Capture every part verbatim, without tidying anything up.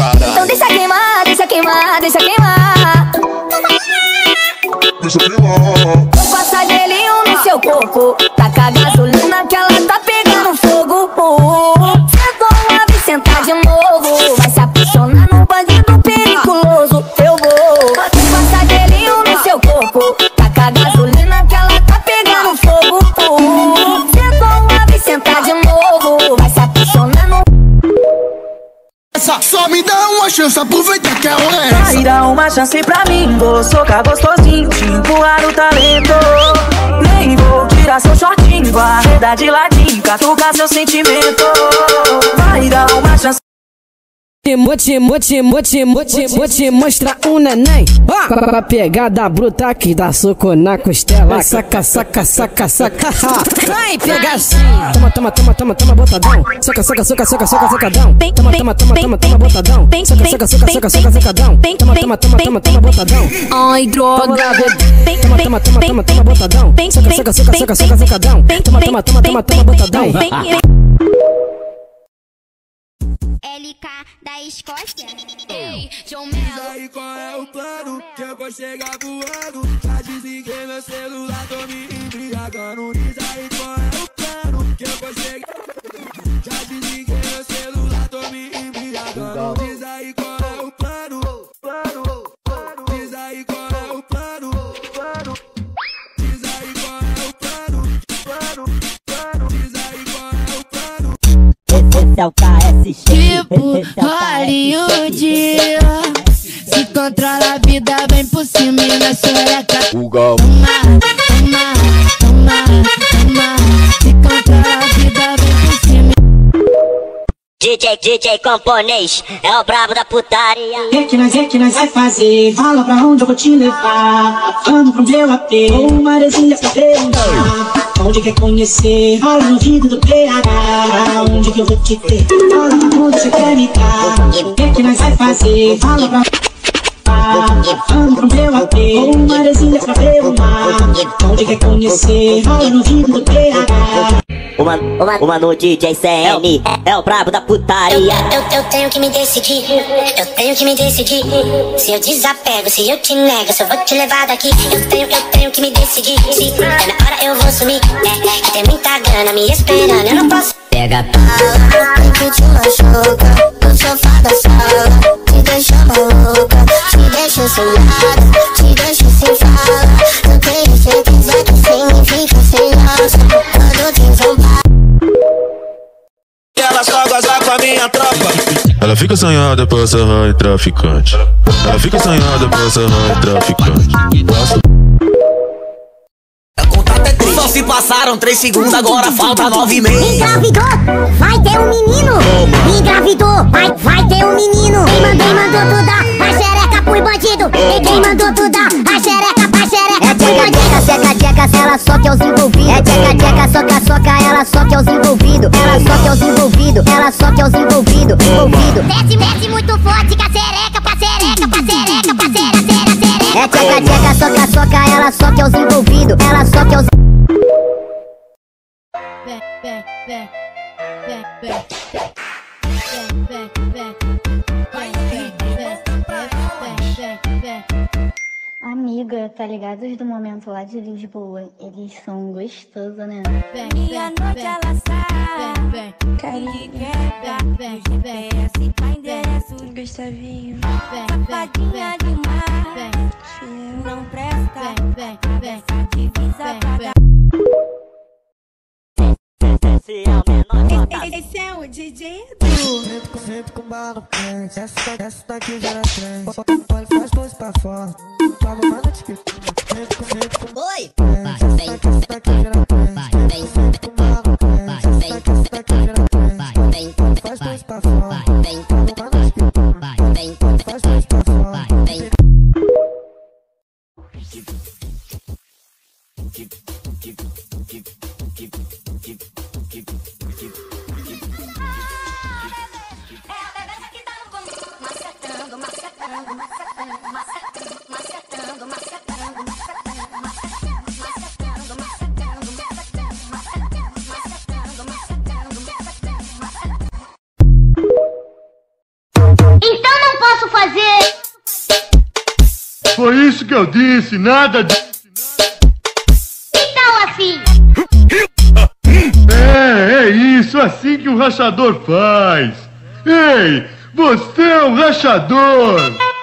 Então deixa queimar, deixa queimar, deixa queimar. Deixa queimar. Passa gelinho no seu corpo, taca a gasolina que ela tá pegando fogo. Sentou uma vez, sentar de novo, vai se apaixonar num bandido periculoso. Eu vou. Passa gelinho no seu corpo, taca a gasolina que ela tá pegando fogo. Sentou uma vez, sentar de novo, vai se apaixonar num... Só me dá uma chance, aproveita que é hora. Vai dar uma chance pra mim, vou socar gostosinho, te empurrar o talento. Nem vou tirar seu shortinho, guarda de ladinho, catucar seu sentimento. Vai dar uma chance. Mote, mote, mote, mote, mote, mostra um neném. Pra pegada bruta que dá soco na costela. Saca, saca, saca, saca. Vai pegar assim. Toma, toma, toma, toma, toma, botadão. Soca, soca, soca, soca, soca, socadão. Toma, toma, toma, toma, toma, botadão. Soca, soca, soca, soca, soca, socadão. Toma, toma, toma, toma, toma, botadão. Ai, droga. Toma, toma, toma, toma, toma, botadão. Soca, soca, soca, soca, soca, socadão. Toma, toma, toma, toma, toma, botadão. L K da Escócia. Ei, John Melo. Diz aí qual é o plano, que eu vou chegar voando. Já desliguei meu celular, tô me embriagando. Diz aí qual é o plano, que eu vou chegar. Já desliguei meu celular, tô me embriagando. Diz aí qual é o plano, plano, plano. Diz aí qual é o plano, plano. Diz aí qual é o plano, plano, plano. Diz aí qual é o plano. Esse é o K S X. Tipo Hollywood, se controla a vida, vem por cima e na xereca. Toma, toma, toma, toma. Se controla a vida, vem por cima. D J, D J camponês, é o brabo da putaria. O que que nós, que que nós vai fazer? Fala pra onde eu vou te levar. Vamos pro meu A P, ou maresia pra perguntar. Onde quer conhecer? Fala no ouvido do P H. Onde que eu vou te ter? Fala onde você quer me dar. O que que nós vai fazer? Fala pra... Vamos pro meu A P, ou maresia pra perguntar. Onde quer conhecer? Fala no ouvido do P H. Uma, uma, uma no D J C N, é o brabo da putaria. Eu, eu, eu tenho que me decidir, eu tenho que me decidir. Se eu desapego, se eu te nego, se eu vou te levar daqui. Eu tenho, eu tenho que me decidir. Se tá na hora eu vou sumir, é, que tem muita grana me esperando, eu não posso. Pega bala, que te machuca, no sofá da sala, te deixa maluca, te deixa sem nada, te deixa sem fala. Eu tenho certeza que sem mim fica sem graça. Quando te zombar, Ela só goza com a minha tropa. Ela fica sonhada pra ser raio traficante. Ela fica sonhada pra ser raio traficante. Só se passaram três segundos, agora falta nove meses. engravidou, vai ter um menino. Engravidou, vai, vai ter um menino. Quem mandou, mandou tu dar a xereca pros bandidos. E quem mandou tu dar a xereca pra xereca. É tcheca, tcheca, seca, tcheca, ela só que os envolvidos. É tcheca, tcheca, soca, soca, ela só que os envolvidos. Ela só que os envolvidos, ela só que os envolvidos. Envolvido. Desce, desce muito forte, com a xereca, pra xereca, pra xereca, pra xereca, xereca. É tcheca, tcheca, soca, soca, ela só que os envolvidos. Ela só que os... Amiga, tá ligado os do momento lá de Lisboa? Eles são gostosos, né? E a noite ela sai, carinha, G P S, pra endereço, Gustavinho, safadinha demais, não presta, essa divisa paga. Esse é o D J Edu. Sento com bala quente, essa, essa daqui já na frente. Pode faz pose pra fora, tava manda de que. Sento, sento com bala quente, essa daqui, essa daqui já na frente. Sento com bala quente, essa daqui, essa daqui já na frente. Pode faz pose pra fora, tava manda de que. Pode faz pose pra fora. Então não posso fazer. Foi isso que eu disse, nada de... Então assim. É, é isso, assim que o rachador faz. Ei, você é um rachador.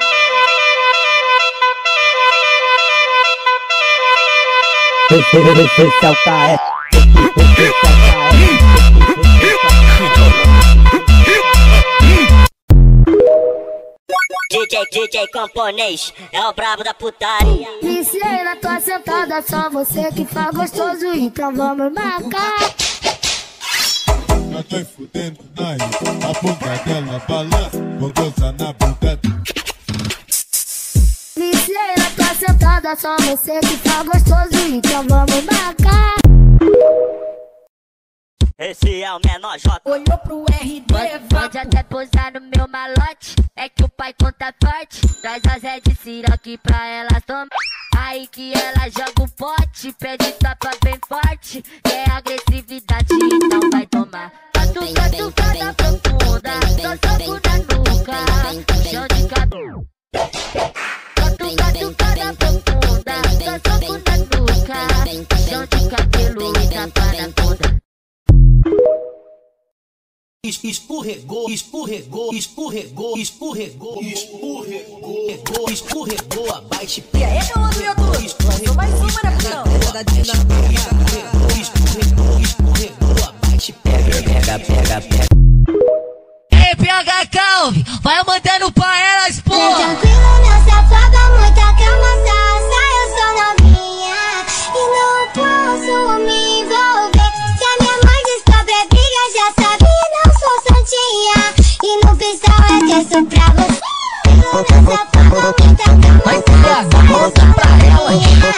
D J, D J camponês, é o brabo da putaria. Viciei na tua sentada, só você que faz gostoso, então vamos marcar. Já tá fudendo aí, a boca dela balança, vou gozar na bunda. Viciei na tua sentada, só você que faz gostoso, então vamos marcar. Esse é o menor J. Olhou pro R D, pode até posar no meu malote, é que o pai conta forte. Traz a Zé de Cira aqui pra ela tomar. Aí que ela joga o pote, pede tapa bem forte. Quer agressividade, então vai tomar. Catuca, tucada profunda, só soco na nuca, chão de cabelo. Catuca, tucada profunda, só soco na nuca, chão de cabelo e tapa na bunda. Escorregou, escorregou, escorregou, escorregou, escorregou, escorregou abaixo. E aí, meu mano do YouTube? Estou mais uma, né, putão? Escorregou, escorregou abaixo. Pega, pega, pega, pega. Ei, P H Calvi, vai mantendo pra elas, pô! Tá tranquilo, meu safado, muita calma, sassa, eu sou novinha e não posso me envolver. Se a minha mãe descobre a briga, já sabe. E no pistão é texto pra você. Meu safado, muita calma, vai pegar, volta pra ela.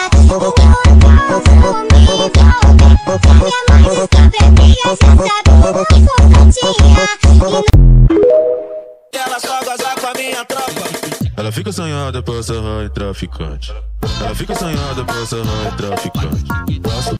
Ela só goza com a minha tropa. Ela fica sonhada pra sarrar em traficante. Ela fica sonhada pra sarrar em traficante. Passo